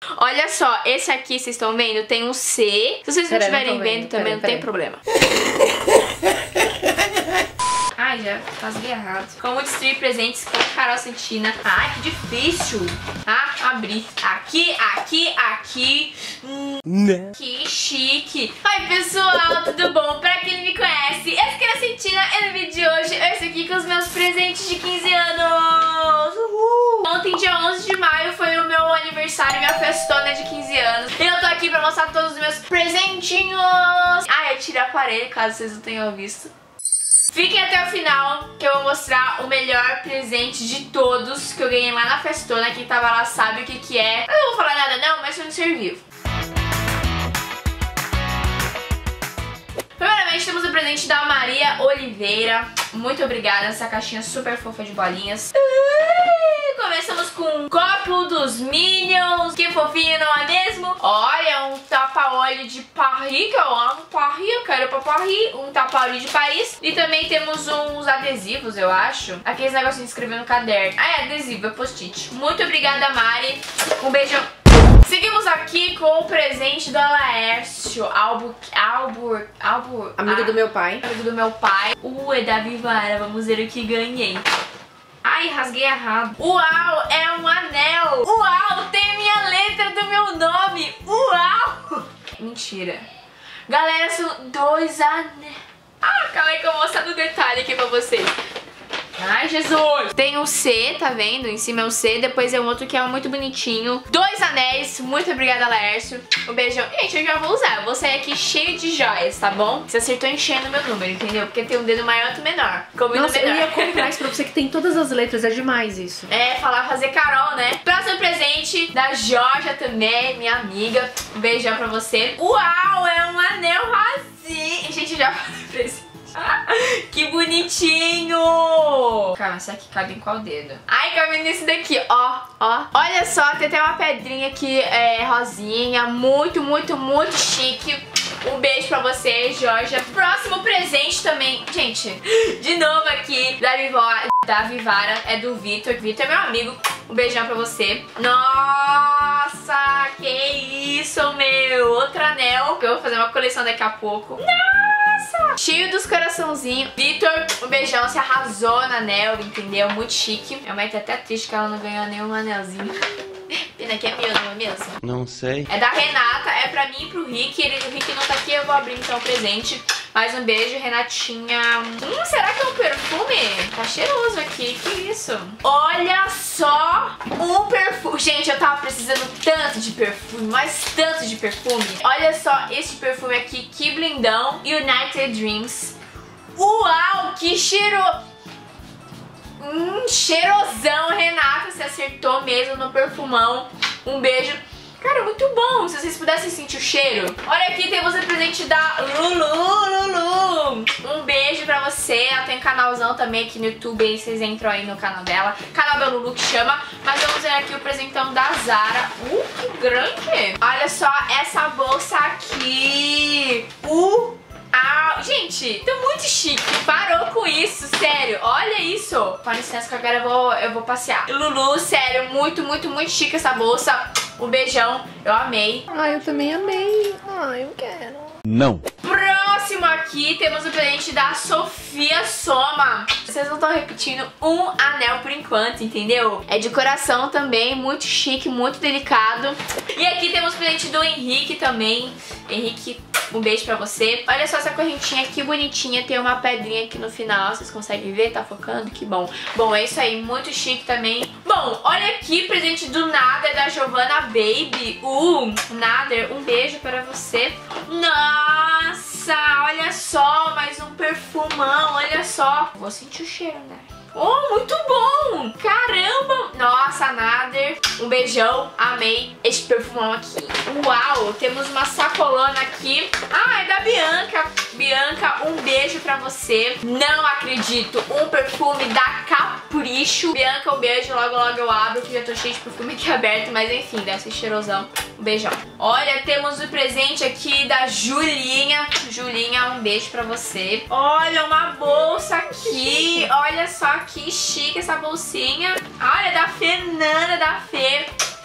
Olha só, esse aqui, vocês estão vendo? Tem um C. Se vocês não estiverem vendo também, não tem problema. Ai, já rasguei errado. Como destruir presentes com Carol Santina. Ai, que difícil. Ah, abri. Aqui. Que chique. Oi, pessoal, tudo bom? Pra quem não me conhece, eu sou a Carol Santina e no vídeo de hoje eu estou aqui com os meus presentes de 15 anos. Uhul! Ontem, dia 11 de maio, foi o meu aniversário, minha festona de 15 anos. E eu tô aqui pra mostrar todos os meus presentinhos. Ah, eu tirei o aparelho, caso vocês não tenham visto. Fiquem até o final que eu vou mostrar o melhor presente de todos que eu ganhei lá na festona. Quem tava lá sabe o que que é. Eu não vou falar nada não, mas foi no ser vivo. Primeiramente temos o presente da Maria Oliveira. Muito obrigada, essa caixinha super fofa de bolinhas. Começamos com um copo dos Minions. Que fofinho, não é mesmo? Olha, um tapa-olho de Paris, que eu amo Paris, eu quero pra Paris. Um tapa-olho de Paris. E também temos uns adesivos, eu acho. Aqueles negocinhos de escrever no caderno. Ah, é adesivo, é post-it. Muito obrigada, Mari. Um beijão. Seguimos aqui com o presente do Laércio, amigo do meu pai. Amigo do meu pai. É da Vivara, vamos ver o que ganhei. Ai, rasguei errado. Uau, é um anel. Uau, tem a minha letra do meu nome. Uau. Mentira. Galera, são 2 anéis. Ah, calma aí que eu vou mostrar no detalhe aqui pra vocês. Ai, Jesus! Tem um C, tá vendo? Em cima é um C, depois é um outro que é muito bonitinho. 2 anéis, muito obrigada, Laércio. Um beijão. Gente, eu já vou usar, eu vou sair aqui cheio de joias, tá bom? Você acertou enchendo meu número, entendeu? Porque tem um dedo maior e outro menor. Nossa, menor. Eu ia comprar isso pra você que tem todas as letras, é demais isso. É, fazer Carol, né? Próximo presente da Jorja também, minha amiga. Um beijão pra você. Uau, é um anel rosinha. Gente, já falei presente. Que bonitinho! Calma, será que cabe em qual dedo? Ai, cabe nesse daqui, ó. Olha só, tem até uma pedrinha aqui, rosinha. Muito, muito, muito chique. Um beijo pra você, Jorja. Próximo presente também, gente, de novo aqui, da Vivara, é do Vitor. Vitor é meu amigo. Um beijão pra você. Nossa, que isso, meu! Outro anel. Eu vou fazer uma coleção daqui a pouco. Nossa! Cheio dos coraçãozinhos. Vitor, um beijão. Você arrasou no anel, entendeu? Muito chique. Minha mãe tá até triste que ela não ganhou nenhum anelzinho. Pena que é meu, não é mesmo? Não sei. É da Renata, é pra mim e pro Rick. O Rick não tá aqui, eu vou abrir então o presente. Mais um beijo, Renatinha. Será que é um perfume? Tá cheiroso aqui, que isso? Olha só um perfume. Gente, eu tava precisando tanto de perfume, mas tanto de perfume. Olha só esse perfume aqui, que blindão. United Dreams. Uau, que cheiro... cheirosão, Renata. Você acertou mesmo no perfumão. Um beijo. Cara, muito bom. Se vocês pudessem sentir o cheiro. Olha aqui, temos o presente da Lulu. Um beijo pra você. Ela tem um canalzão também aqui no YouTube. Aí vocês entram aí no canal dela. Canal da Lulu que chama. Mas vamos ver aqui o presentão da Zara. Que grande. Olha só essa bolsa aqui. Gente, tô muito chique. Parou com isso, sério. Olha isso. Com licença que agora eu vou passear. Lulu, sério, muito, muito, muito chique essa bolsa. Um beijão, eu amei. Eu também amei. Eu quero. Não. Próximo aqui temos o presente da Sofia Soma. Vocês não estão repetindo um anel por enquanto, entendeu? É de coração também, muito chique, muito delicado. E aqui temos o presente do Henrique também. Henrique, um beijo pra você. Olha só essa correntinha que bonitinha. Tem uma pedrinha aqui no final. Vocês conseguem ver? Tá focando? Que bom. Bom, é isso aí. Muito chique também. Bom, olha aqui. Presente do Nader da Giovanna Baby. Nader, um beijo pra você. Nossa, olha só. Mais um perfumão. Olha só. Vou sentir o cheiro, né? Muito bom! Caramba! Nossa, Nader, um beijão, amei este perfumão aqui. Uau, temos uma sacolona aqui. É da Bianca. Bianca, um beijo pra você. Não acredito, um perfume da Capricho. Bianca, um beijo, logo logo eu abro, que já tô cheio de perfume aqui aberto, mas enfim, deve ser cheirosão. Um beijão. Olha, temos o presente aqui da Julinha. Julinha, um beijo pra você. Olha, uma bolsa aqui. Olha só que chique essa bolsinha. Olha, da Fernanda, da Fê.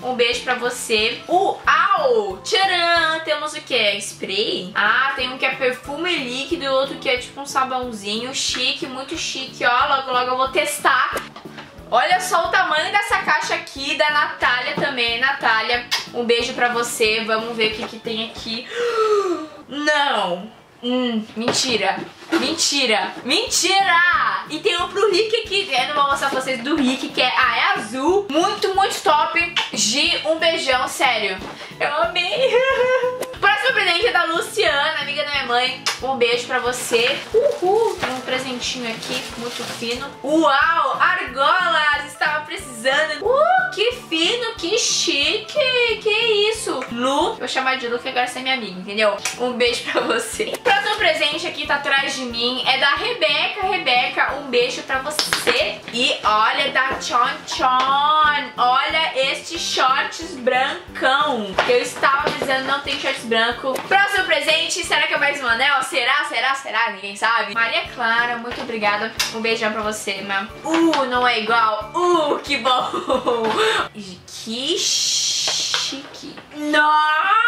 Um beijo pra você. Uau! Tcharam! Temos o que? Spray? Ah, tem um que é perfume líquido e outro que é tipo um sabãozinho. Chique, muito chique, ó. Logo, logo eu vou testar. Olha só o tamanho dessa caixa aqui, da Natália também. Natália, um beijo pra você. Vamos ver o que tem aqui. Não! Mentira! Mentira! Mentira! E tem um pro Rick aqui. Eu não vou mostrar pra vocês do Rick, que é azul. Muito, muito top. Gi, um beijão, sério. Eu amei. Próximo presente é da Luciana, amiga da minha mãe. Um beijo pra você. Uhul! Tem um presentinho aqui, muito fino. Uau! Argolas! Estava precisando. Que fino, que chique. Que isso? Lu, vou chamar de Lu, que agora você é minha amiga, entendeu? Um beijo pra você. Próximo presente aqui tá atrás de mim é da Rebeca. Rebeca, um beijo pra você. E olha, da Chon Chon. Olha este shorts brancão que eu estava precisando, não tem shorts branco. Próximo presente, será que é mais um anel? Será? Ninguém sabe. Maria Clara, muito obrigada. Um beijão pra você, mãe. Não é igual. Que bom. Que chique. Não.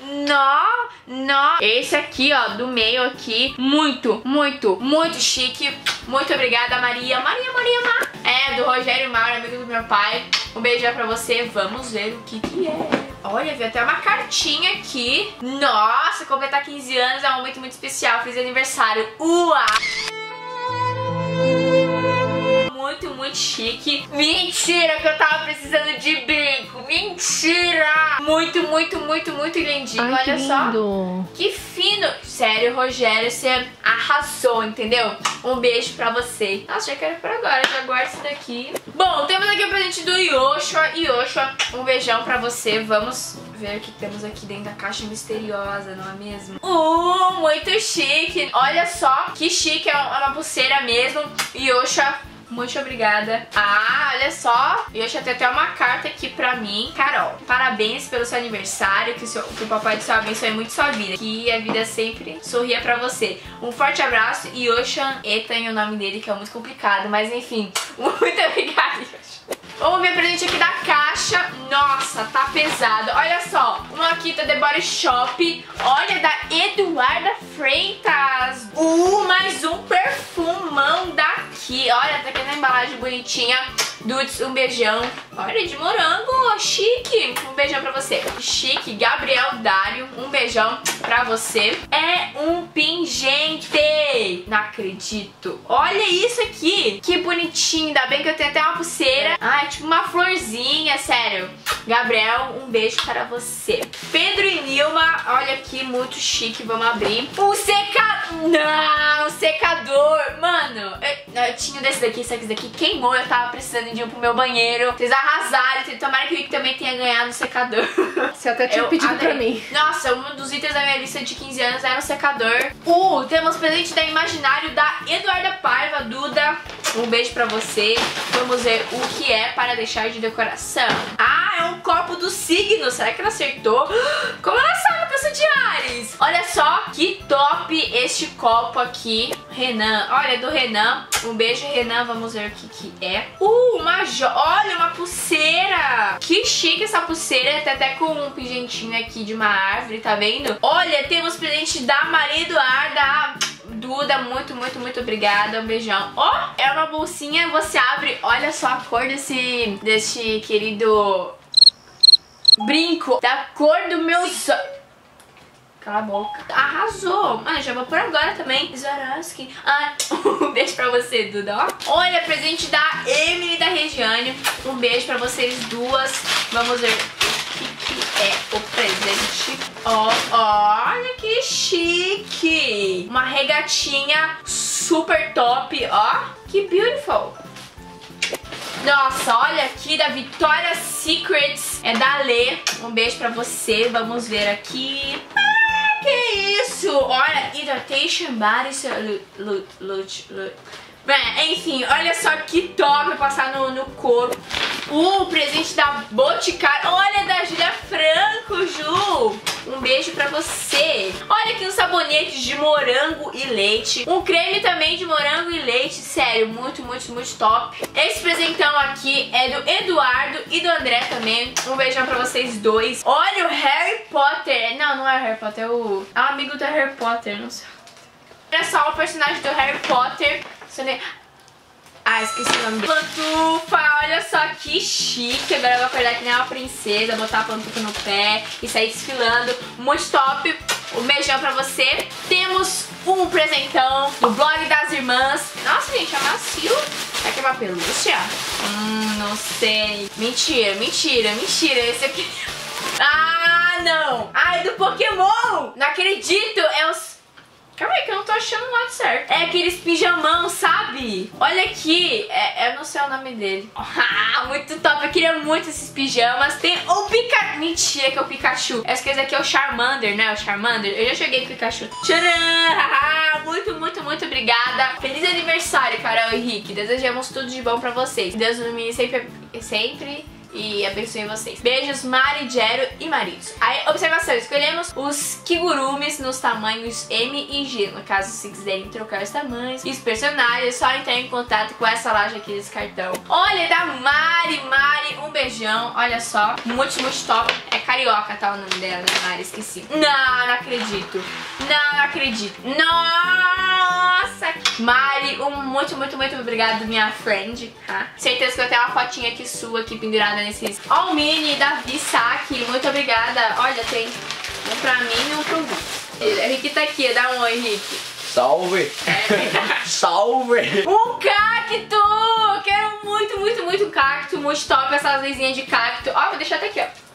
Esse aqui, ó, do meio aqui, muito chique. Muito obrigada, Maria. Maria. É, do Rogério Mauro, amigo do meu pai. Um beijão pra você. Vamos ver o que é. Olha, vi até uma cartinha aqui. Nossa, completar 15 anos é um momento muito especial. Feliz aniversário. Muito chique. Mentira que eu tava precisando de brinco. Mentira. Muito lindinho. Ai, olha que só. lindo. Que fino. Sério, Rogério, você arrasou, entendeu? Um beijo pra você. Nossa, já quero por agora. Já guardo isso daqui. Bom, temos aqui o presente do Yoshua. Yoshua, um beijão pra você. Vamos ver o que temos aqui dentro da caixa misteriosa, não é mesmo? Muito chique. Olha só que chique. É uma pulseira mesmo. Yoshua, muito obrigada. Olha só. Yoshua tem até uma carta aqui pra mim. Carol, parabéns pelo seu aniversário. Que o papai do céu abençoe muito sua vida. Que a vida sempre sorria pra você. Um forte abraço. Yoshua, e tem o nome dele que é muito complicado. Mas enfim, muito obrigada, Yoshua. Vamos ver o presente aqui da caixa. Nossa, tá pesado. Olha só, uma aqui da The Body Shop. Olha, da Eduarda Freitas. Mais um perfumão daqui. Olha, tá aqui na embalagem bonitinha. Dudes, um beijão. Olha, de morango, chique. Um beijão pra você. Chique. Gabriel Dário, um beijão pra você. É um pingente. Não acredito. Olha isso aqui. Que bonitinho. Ainda bem que eu tenho até uma pulseira. É tipo uma florzinha, sério. Gabriel, um beijo para você. Pedro e Nilma, olha aqui, muito chique. Vamos abrir. Um secador. Não, um secador. Mano, eu tinha desse daqui, só que esse daqui queimou. Eu tava precisando de um pro meu banheiro. Vocês arrasaram. Tomara que o Rick também tenha ganhado um secador. Você até tinha pedido pra mim. Nossa, um dos itens da minha lista de 15 anos era um secador. Temos presente da Imaginário da Eduarda Paiva. Duda, um beijo pra você. Vamos ver o que é para deixar de decoração. É um copo do signo. Será que ela acertou? Como ela sabe que eu sou de Ares? Olha só que top este copo aqui. Renan, olha, do Renan. Um beijo, Renan. Vamos ver o que é. Olha, uma pulseira. Que chique essa pulseira. Tá até com um pingentinho aqui de uma árvore, tá vendo? Olha, temos presente da Maria Eduarda. Duda, muito obrigada. Um beijão. É uma bolsinha, você abre. Olha só a cor desse querido brinco. Da cor do meu sonho. Cala a boca. Arrasou. Já vou por agora também. Swarovski. Um beijo pra você, Duda. Olha, presente da Emily e da Regiane. Um beijo pra vocês duas. Vamos ver o que é o presente. Olha que chique. Uma regatinha super top. Que beautiful. Nossa, olha aqui da Victoria's Secrets. É da Lê. Um beijo pra você. Vamos ver aqui. Que isso? Olha, Hydratation Body Bem, enfim, olha só que top passar no corpo. O presente da Boticário. Olha, da Julia Franco, Ju. Um beijo pra você. Olha aqui um sabonete de morango e leite. Um creme também de morango e leite. Sério, muito, muito, muito top. Esse presentão aqui é do Eduardo e do André também. Um beijão pra vocês dois. Olha o Harry Potter. Não, não é o Harry Potter, é o amigo do Harry Potter, não sei. Olha só o personagem do Harry Potter. Ah, esqueci o nome dele. Pantufa, olha só que chique. Agora eu vou acordar que nem uma princesa, botar a pantufa no pé e sair desfilando. Muito top. Um beijão pra você. Temos um presentão do blog das irmãs. Nossa, gente, é macio. Será que é uma pelúcia? Não sei. Mentira, mentira, mentira. Esse aqui... Ah, não. Ah, é do Pokémon. Não acredito. É os... Calma aí que eu não tô achando o lado certo. É aqueles pijamão, sabe? Olha aqui. Eu não sei o nome dele. Muito top. Eu queria muito esses pijamas. Tem o Pikachu. Mentira que é o Pikachu. Essa coisa aqui é o Charmander, né? O Charmander. Eu já joguei Pikachu. Tcharam! Muito, muito, muito obrigada. Feliz aniversário, Carol e Henrique. Desejamos tudo de bom pra vocês. Deus ilumine sempre e abençoe vocês. Beijos, Mari, Jero e maridos. Aí, observação, escolhemos os kigurumis nos tamanhos M e G. No caso, se quiserem trocar os tamanhos e os personagens, é só entrar em contato com essa loja aqui desse cartão. Olha, da Mari, um beijão. Olha só, muito, muito top. É carioca, tá o nome dela, né, Mari? Esqueci. Não acredito. Não acredito. Nossa! Mari, muito, muito, muito obrigado, minha friend. Tá? Certeza que eu tenho uma fotinha aqui sua aqui pendurada nesses. Ó, o Mini, Davi, Saki, muito obrigada. Olha, tem um pra mim e um pro Gus. Henrique tá aqui, dá um oi, Henrique. Salve! Salve! Um cacto! Quero muito, muito, muito cacto. Muito top essas luzinhas de cacto. Ó, vou deixar até aqui, ó.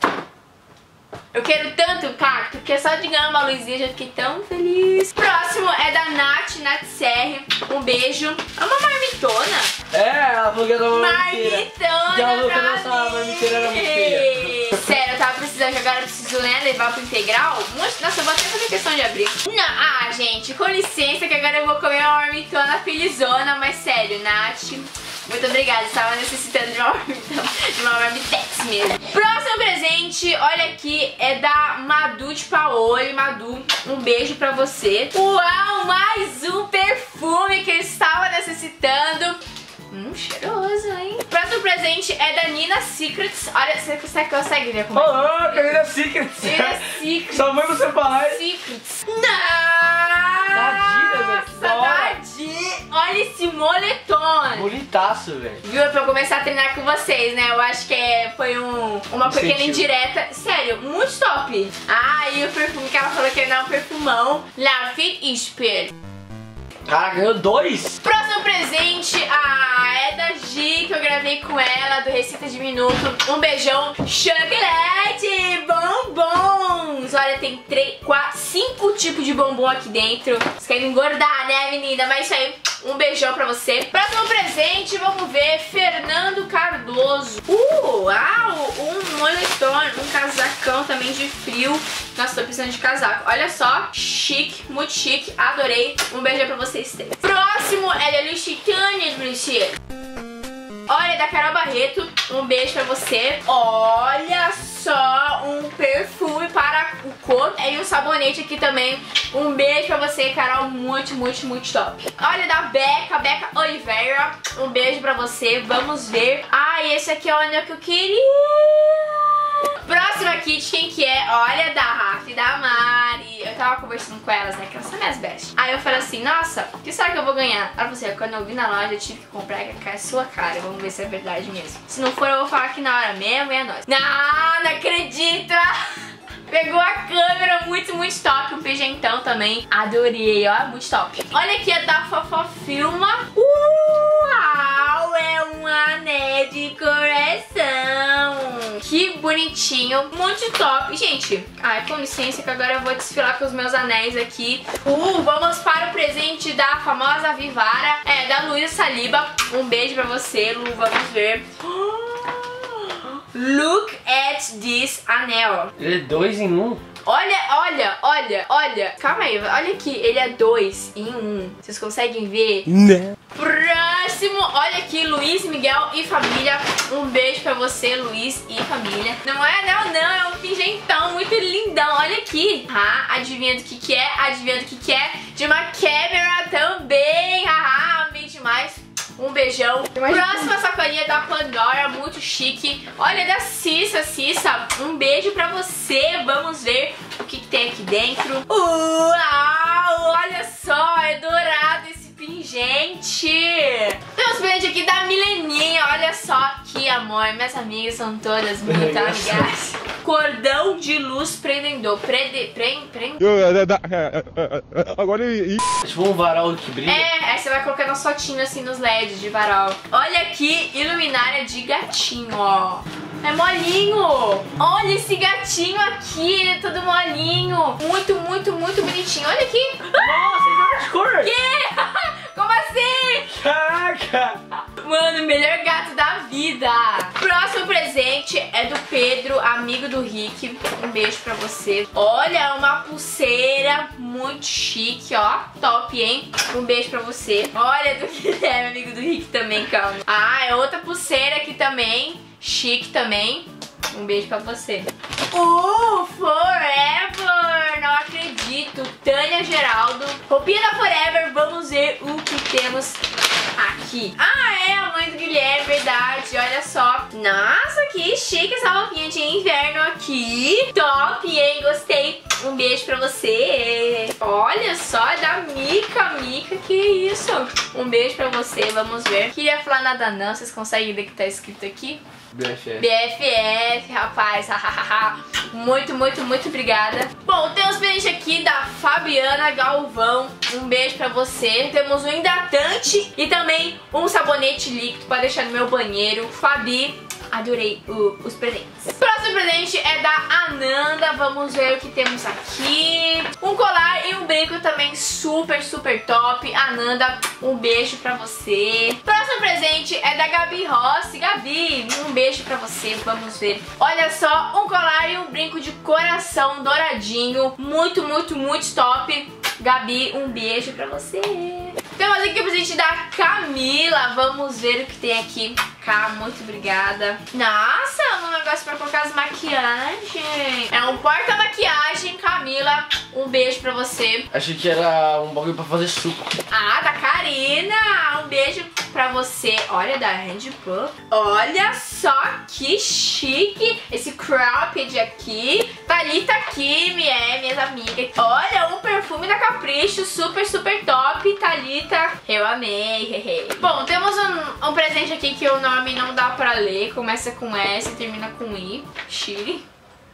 Eu quero tanto o cacto, porque só de ganhar uma luzinha já fiquei tão feliz. Próximo é da Nath Serri. Um beijo. É uma marmitona. Ela falou que era uma marmitona. Já falou que a nossa marmiteira era muito feia. Sério, eu tava precisando, agora eu preciso, né, levar pro integral. Nossa, eu vou até fazer questão de abrir. Não, gente, com licença que agora eu vou comer uma marmitona felizona. Mas sério, Nath, muito obrigada, estava necessitando de uma marmitex mesmo. Próximo presente, olha aqui, é da Madu de Paoli. Madu, um beijo pra você. Uau, mais um perfume que eu estava necessitando. Cheiroso, hein? Próximo presente é da Nina Secrets. Olha, você consegue ver como é? Ô, Nina Secrets! Nina Secrets. Sua mãe você fala. Secrets. Nossa, Dadinha. Olha esse moletom. Bonitaço, velho. Viu? Pra eu começar a treinar com vocês, né? Eu acho que foi uma pequena indireta. Sério, muito top. Ah, e o perfume que ela falou que era um perfumão. La Fit Spirit. Cara, ganhou 2. Próximo presente, é da Gi, que eu gravei com ela, do Receita de Minuto. Um beijão. Chocolate, bombons. Olha, tem 3, 4, 5 tipos de bombom aqui dentro. Vocês querem engordar, né, menina? Mas isso aí, um beijão pra você. Próximo presente, vamos ver, Fernando Cardoso. Uau, um moletom, um casacão também de frio. Nossa, tô precisando de casaco. Olha só, chique, muito chique, adorei. Um beijão pra vocês três. Próximo é da Lusitânia, Lucia. Olha, da Carol Barreto, um beijo pra você. Olha só, um perfume para o corpo e um sabonete aqui também. Um beijo pra você, Carol, muito, muito, muito top. Olha, da Beca Oliveira, um beijo pra você. Vamos ver. Esse aqui é o anel que eu queria. Próxima kit, quem que é? Olha, da Rafa e da Mari. Eu tava conversando com elas, né, que elas são minhas best. Aí eu falei assim, nossa, o que será que eu vou ganhar? Ela falou assim, quando eu vi na loja eu tive que comprar, que é a sua cara. Vamos ver se é verdade mesmo. Se não for, eu vou falar aqui na hora mesmo e é nóis. Não acredito! Pegou a câmera, muito, muito top. O pigentão também, adorei, ó, muito top. Olha aqui, é da Fofofilma. Uau, é um anel de coração. Que bonitinho, muito top. Gente, com licença que agora eu vou desfilar com os meus anéis aqui. Vamos para o presente da famosa Vivara, da Luísa Saliba. Um beijo pra você, Lu, vamos ver. Look at this anel. Ele é 2 em 1. Olha. Calma aí, olha aqui. Ele é 2 em 1. Vocês conseguem ver? Né? Próximo, olha aqui, Luiz, Miguel e família. Um beijo pra você, Luiz e família. Não é anel não, é um pingentão muito lindão. Olha aqui. Adivinha do que é? Adivinha do que é? De uma câmera também. Amei demais. Um beijão. Próxima sacolinha da Pandora, muito chique. Olha, da Cissa. Um beijo pra você. Vamos ver o que tem aqui dentro. Uau, olha só, é dourado esse pingente. Temos presente aqui da Mileninha. Olha só que amor. Minhas amigas são todas muito amigas. Cordão de luz prendedor. Agora tipo um varal que brilha. Aí você vai colocando as fotinhos assim nos LEDs de varal. Olha aqui, iluminária de gatinho, ó. É molinho. Olha esse gatinho aqui, ele é todo molinho. Muito bonitinho. Olha aqui. Nossa, ele é de cor. Que? Como assim? Caraca. Mano, melhor gato da vida. Próximo presente é do Pedro, amigo do Rick. Um beijo pra você. Olha, uma pulseira muito chique, ó. Top, hein? Um beijo pra você. Olha, do Guilherme, amigo do Rick também, calma. É outra pulseira aqui também. Chique também. Um beijo pra você. Forever! Não acredito. Tânia Geraldo. Roupinha da Forever. Vamos ver o que temos aqui. É a mãe do Guilherme, verdade. Olha só. Nossa, que chique essa roupinha de inverno aqui. Top, hein? Gostei. Um beijo pra você. Olha só, é da Mica. Que isso? Um beijo pra você. Vamos ver. Queria falar nada não. Vocês conseguem ver o que tá escrito aqui? BFF, rapaz. Muito obrigada. Bom, temos presente aqui da Fabiana Galvão. Um beijo pra você. Temos um hidratante e também um sabonete líquido pra deixar no meu banheiro. Fabi, adorei os presentes. Próximo presente é da Ananda. Vamos ver o que temos aqui. Um colar e um brinco também super top. Ananda, um beijo pra você. Próximo presente é da Gabi Rossi. Gabi, um beijo pra você. Vamos ver. Olha só, um colar e um brinco de coração douradinho. Muito top. Gabi, um beijo pra você. Temos aqui o presente da Camila. Vamos ver o que tem aqui. Muito obrigada. Nossa, um negócio pra colocar as maquiagens. É um porta-maquiagem, Camila. Um beijo pra você. Achei que era um bagulho pra fazer suco. Da Karina. Um beijo pra você. Olha, da Handbook. Olha só que chique. Esse cropped aqui. Thalita aqui, minhas amigas. Olha, um perfume da Capricho. Super top. Thalita, eu amei. Bom, temos um presente aqui que o nome não dá pra ler. Começa com S e termina com I. Chile.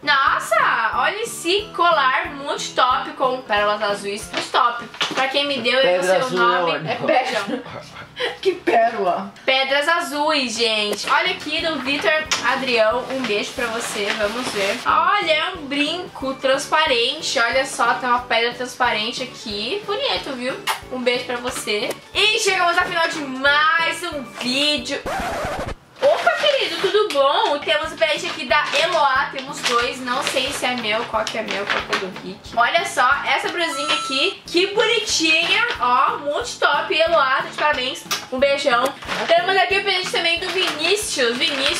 Nossa, olha esse colar muito top com pérolas azuis. Muito top. Pra quem me deu, eu não sei o nome. É Pedra. Que pérola. Pedras azuis, gente. Olha aqui do Vitor Adrião. Um beijo pra você, vamos ver. Olha, é um brinco transparente. Olha só, tem uma pedra transparente aqui. Bonito, viu? Um beijo pra você. E chegamos ao final de mais um vídeo. Opa, querido, tudo bom? Temos o presente aqui da Eloá, temos dois, não sei se é meu, qual que é meu, qual que é do Rick. Olha só, essa brusinha aqui, que bonitinha, ó, muito top, Eloá, de parabéns, um beijão. Temos aqui o presente também do Vinícius,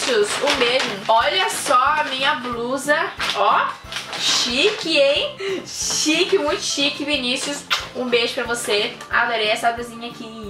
um beijo. Olha só a minha blusa, ó, chique, hein? Chique, muito chique, Vinícius, um beijo pra você, adorei essa blusinha aqui.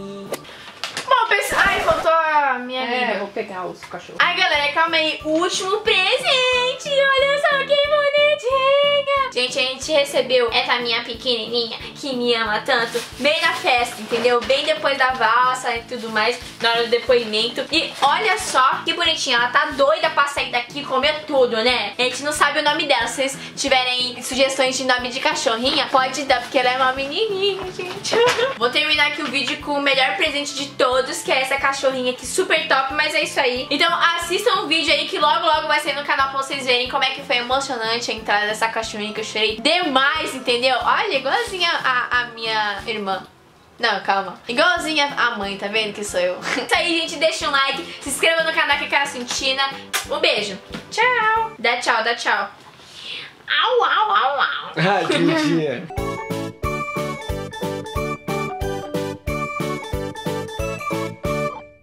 Bom, pessoal, faltou a minha amiga. Vou pegar os cachorros. Galera, calma aí. Último presente. Olha só que bonitinha. Gente, a gente recebeu essa minha pequenininha que me ama tanto bem na festa, entendeu? Bem depois da valsa e tudo mais, na hora do depoimento. E olha só que bonitinha. Ela tá doida pra sair daqui e comer tudo, né? A gente não sabe o nome dela. Se vocês tiverem sugestões de nome de cachorrinha, pode dar, porque ela é uma menininha, gente. Vou terminar aqui o vídeo com o melhor presente de todos, que é essa cachorrinha aqui super top, mas é isso aí. Então assistam o vídeo aí que logo vai sair no canal pra vocês verem como é que foi emocionante a entrada dessa cachorrinha, que eu chorei demais, entendeu? Olha, igualzinha a minha irmã. Não, calma. Igualzinha a mãe, tá vendo que sou eu? Isso aí, gente, deixa um like, se inscreva no canal que é Cara Cintina. Um beijo. Tchau. Dá tchau. Au, au, au, au. Ah, que mentira.